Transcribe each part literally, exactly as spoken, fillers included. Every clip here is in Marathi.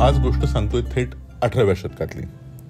आज गोष्ट सांगतोय थेट अठराव्या शतकातली.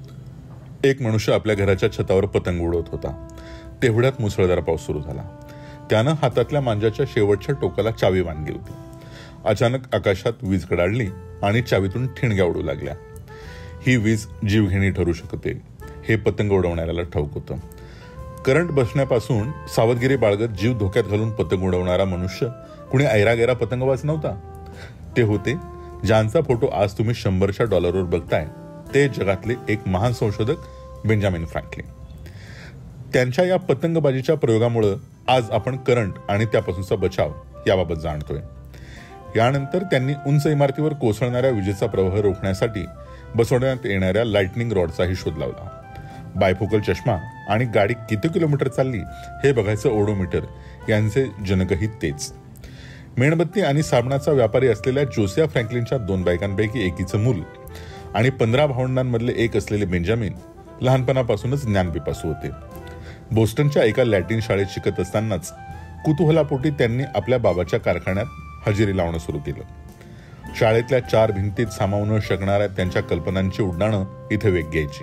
एक मनुष्य आपल्या घराच्या छतावर पतंग उडवत होता. तेवढ्यात मुसळधार पाऊस सुरू झाला. त्यानं हातातल्या मांजाच्या शेवटच्या टोकाला चावी बांधली होती. अचानक आकाशात वीज कडाडली आणि चावीतून ठिणग्या उडू लागल्या. ही वीज जीवघेणी ठरू शकते हे पतंग उडवणाऱ्याला ठाऊक होतं. करंट बसण्यापासून सावधगिरी बाळगत जीव धोक्यात घालून पतंग उडवणारा मनुष्य कुणी ऐरागैरा पतंगबाज नव्हता. ते होते ज्यांचा फोटो आज तुम्ही शंभरच्या डॉलरवर बघताय, ते जगातले एक महान संशोधक बेंजामिन फ्रँकलिन. त्यांच्या या पतंगबाजीच्या प्रयोगामुळे आज आपण करंट आणि त्यापासूनचा बचाव याबाबत जाणतोय. यानंतर त्यांनी उंच इमारतीवर कोसळणाऱ्या विजेचा प्रवाह रोखण्यासाठी बसवण्यात येणाऱ्या लाइटनिंग रॉडचाही शोध लावला. बायफोकल चष्मा आणि गाडी किती किलोमीटर चालली हे बघायचं ओडोमीटर यांचे जनकही तेच. मेणबत्ती आणि साबणाचा व्यापारी असलेल्या जोसिया फ्रँकलिनच्या दोन बायकांपैकी एकीचं मूल आणि पंधरा भावंडांमधले एक असलेले बेंजामिन लहानपणापासूनच ज्ञानपिपासू होते. बोस्टनच्या एका लॅटिन शाळेत शिकत असतानाच कुतूहलापोटी त्यांनी आपल्या बाबाच्या कारखान्यात हजेरी लावणं सुरू केलं. शाळेतल्या चार भिंतीत सामावू न शकणाऱ्या त्यांच्या कल्पनांची उड्डाणं इथे वेग घ्यायची.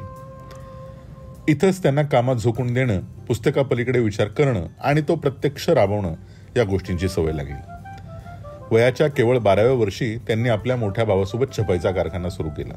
इथंच त्यांना कामात झोकून देणं, पुस्तकापलीकडे विचार करणं आणि तो प्रत्यक्ष राबवणं या गोष्टींची सवय लागली. वयाच्या केवळ बाराव्या वर्षी त्यांनी आपल्या मोठ्या भावासोबत छपाईचा कारखाना सुरू केला.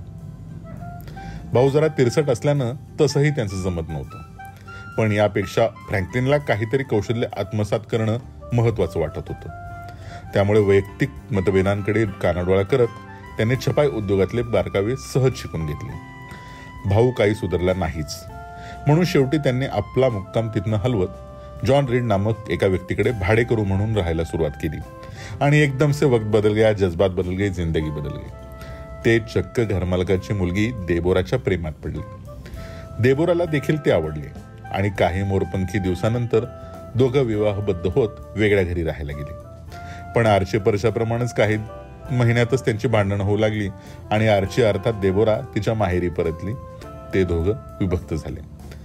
भाऊ जरा तिरसट असल्यानं तसंही त्यांचं जमत नव्हतं. पण यापेक्षा फ्रँकलिनला काहीतरी कौशल्य आत्मसात करणं महत्वाचं वाटत होतं. त्यामुळे वैयक्तिक मतभेदांकडे कानाडोळा करत त्यांनी छपाई उद्योगातले बारकावे सहज शिकून घेतले. भाऊ काही सुधारला नाहीच, म्हणून शेवटी त्यांनी आपला मुक्काम तिथनं हलवत जॉन रीड नामक एका व्यक्तीकडे भाडे करू म्हणून राहायला सुरुवात केली. आणि एकदम से वक्त बदल गया, जज्बात बदल गए, जिंदगी बदल गई. ते चक्क घरमालकाची मुलगी देबोराच्या प्रेमात पडली. देबोराला देखील ते आवडले आणि काही मोरपंखी दिवसानंतर दोघं विवाहबद्ध होत वेगळ्या घरी राहायला गेले. पण आर्ची परशाप्रमाणेच काही महिन्यातच त्यांची भांडणं होऊ लागली आणि आर्ची अर्थात देबोरा तिच्या माहेरी परतली. ते दोघं विभक्त झाले.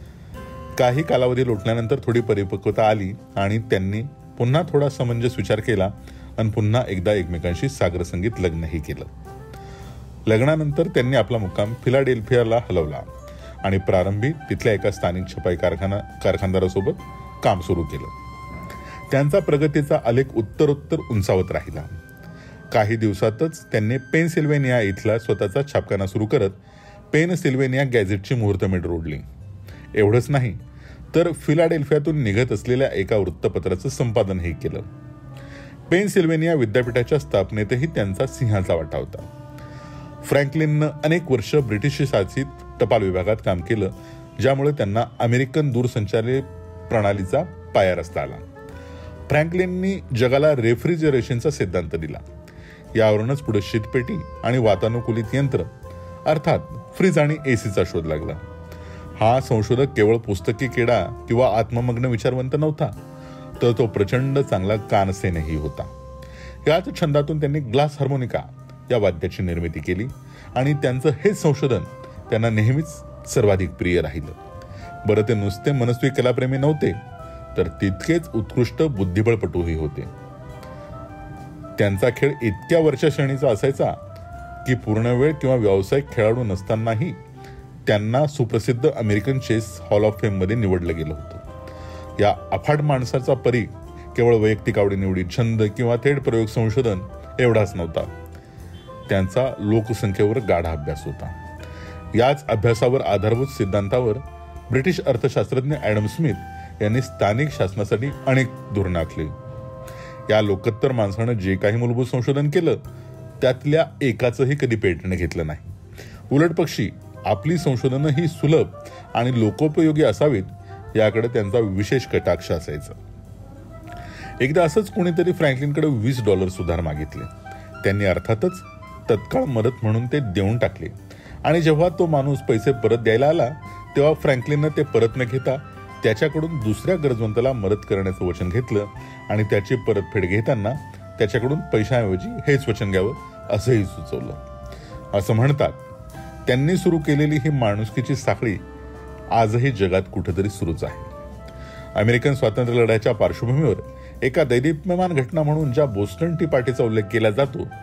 काही कालावधी लोटल्यानंतर थोडी परिपक्वता आली आणि त्यांनी पुन्हा थोडा समंजस विचार केला आणि पुन्हा एकदा एकमेकांशी सागरसंगीत लग्नही केलं. लग्नानंतर त्यांनी आपला मुक्काम फिलाडेल्फियाला हलवला आणि प्रारंभी तिथल्या एका स्थानिक छपाई कारखाना कारखानदारासोबत काम सुरू केलं. त्यांचा प्रगतीचा आलेख उत्तरोत्तर उंचावत राहिला. काही दिवसातच त्यांनी पेनसिल्व्हेनिया इथला स्वतःचा छापखाना सुरू करत पेनसिल्व्हेनिया गॅझेटची मुहूर्तमेढ रोडली. एवढंच नाही तर फिलाडेल्फियातून निघत असलेल्या एका वृत्तपत्राचं संपादनही केलं. पेनसिल्व्हेनिया विद्यापीठाच्या स्थापनेतही त्यांचा सिंहाचा वाटा होता. फ्रँकलिननं अनेक वर्ष ब्रिटिश शासित टपाल विभागात काम केलं, ज्यामुळे त्यांना अमेरिकन दूरसंचार प्रणालीचा पाया रचता आला. फ्रँकलिननी जगाला रेफ्रिजरेशनचा सिद्धांत दिला. यावरूनच पुढे शीतपेटी आणि वातानुकूलित यंत्र अर्थात फ्रीज आणि एसीचा शोध लागला. हा संशोधक केवळ पुस्तकी किडा किंवा आत्ममग्न विचारवंत नव्हता, तर तो प्रचंड चांगला कानसेनही होता. याच छंदातून त्यांनी ग्लास हार्मोनिका या वाद्याची निर्मिती केली आणि त्यांचं हेच संशोधन त्यांना नेहमीच सर्वाधिक प्रिय राहिलं. बरं, ते नुसते मनस्वी कलाप्रेमी नव्हते, तर तितकेच उत्कृष्ट बुद्धिबळपटूही होते. त्यांचा खेळ इतक्या वरच्या श्रेणीचा असायचा की पूर्णवेळ किंवा व्यावसायिक खेळाडू नसतानाही त्यांना सुप्रसिद्ध American chess hall of fame मध्ये निवडलं गेलं होतं. या अफाट माणसाचा परी केवळ वैयक्तिक आवडीनिवडी, छंद किंवा थेट प्रयोग संशोधन एवढाच नव्हता. त्यांचा लोकसंख्येवर गाढा अभ्यास होता. याच अभ्यासावर आधारभूत सिद्धांतावर ब्रिटिश अर्थशास्त्रज्ञ ॲडम स्मिथ यांनी स्थानिक शासनासाठी अनेक धोरणं आखली. या लोकोत्तर माणसानं जे काही मूलभूत संशोधन केलं त्यातल्या एकाचंही कधी पेटंट घेतलं नाही. उलट पक्षी आपली संशोधनं ही सुलभ आणि लोकोपयोगी असावीत याकडे त्यांचा विशेष कटाक्ष असायचा. एकदा असंच कोणीतरी फ्रँकलिनकडे वीस डॉलर सुधार मागितले. त्यांनी अर्थातच तत्काळ मदत म्हणून ते देऊन टाकले आणि जेव्हा तो माणूस पैसे परत द्यायला आला तेव्हा फ्रँकलिननं ते परत न घेता त्याच्याकडून दुसऱ्या गरजवंताला मदत करण्याचं वचन घेतलं आणि त्याची परतफेड घेताना त्याच्याकडून पैशाऐवजी हेच वचन घ्यावं असंही सुचवलं. असं म्हणतात त्यांनी सुरू केलेली ही माणुसकीची साखळी आजही जगात कुठेतरी सुरूच आहे. अमेरिकन स्वातंत्र्य लढ्याच्या पार्श्वभूमीवर एका दैदिप्यमान घटना म्हणून ज्या बोस्टन टी पार्टीचा उल्लेख केला जातो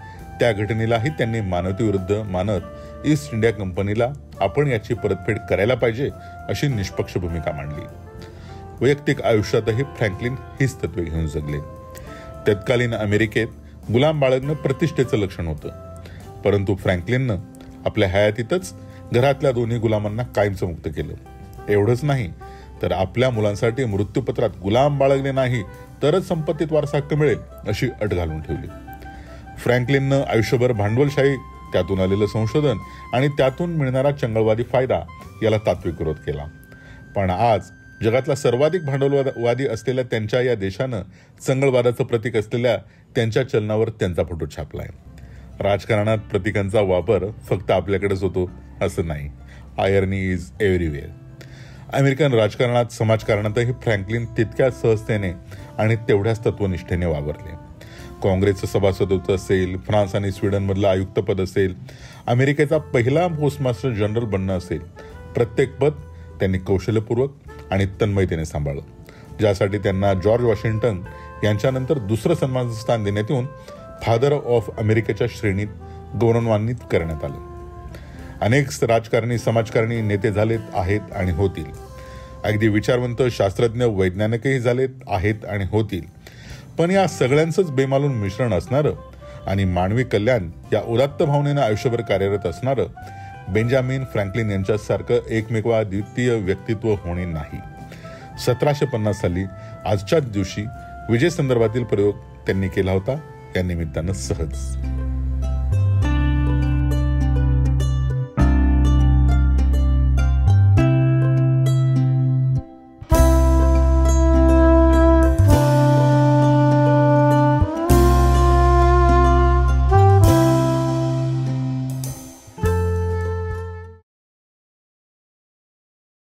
त्या घटनेलाही त्यांनी मानवतेविरुद्ध मानत ईस्ट इंडिया कंपनीला आपण याची परतफेड करायला पाहिजे अशी निष्पक्ष भूमिका मांडली. वैयक्तिक आयुष्यातही फ्रँकलिन हीच तत्वे घेऊन जगले. तत्कालीन अमेरिकेत गुलाम बाळगणं प्रतिष्ठेचं लक्षण होतं, परंतु फ्रँकलिननं आपल्या हयातीतच घरातल्या दोन्ही गुलामांना कायमचं मुक्त केलं. एवढंच नाही तर आपल्या मुलांसाठी मृत्यूपत्रात गुलाम बाळगले नाही तरच संपत्तीत वारसा हक्क मिळेल अशी अट घालून ठेवली. फ्रँकलिननं आयुष्यभर भांडवलशाही, त्यातून आलेलं संशोधन आणि त्यातून मिळणारा चंगळवादी फायदा याला तात्विक विरोध केला. पण आज जगातला सर्वाधिक भांडवलवादी असलेल्या त्यांच्या या देशानं चंगळवादाचं प्रतीक असलेल्या त्यांच्या चलनावर त्यांचा फोटो छापलाय. राजकारणात प्रतीकांचा वापर फक्त आपल्याकडेच होतो असं नाही. आयर्नी इज एव्हरीवेअर. अमेरिकन राजकारणात, समाजकारणातही फ्रँकलिन तितक्याच सहजतेने आणि तेवढ्याच तत्वनिष्ठेने वावरले. काँग्रेसचं सभासदत्व असेल, फ्रान्स आणि स्वीडनमधलं आयुक्तपद असेल, अमेरिकेचा पहिला पोस्टमास्टर जनरल बनणं असेल, प्रत्येक पद त्यांनी कौशल्यपूर्वक आणि तन्मयतेने सांभाळलं, ज्यासाठी त्यांना जॉर्ज वॉशिंग्टन यांच्यानंतर दुसरं सन्मानाचं स्थान देण्यात येऊन फादर ऑफ अमेरिकेच्या श्रेणीत गौरवान्वित करण्यात आलं. अनेक राजकारणी, समाजकारणी, नेते झालेत, आहेत आणि होतील. अगदी विचारवंत, शास्त्रज्ञ, वैज्ञानिकही झालेत, आहेत आणि होतील. पण या सगळ्यांचंच बेमालून मिश्रण असणारं आणि मानवी कल्याण या उदात्त भावनेनं आयुष्यभर कार्यरत असणारं बेंजामिन फ्रँकलिन यांच्यासारखं एकमेव द्वितीय व्यक्तित्व होणे नाही. सतराशे पन्नास साली आजच्याच दिवशी विजय संदर्भातील प्रयोग त्यांनी केला होता, या निमित्तानं सहज.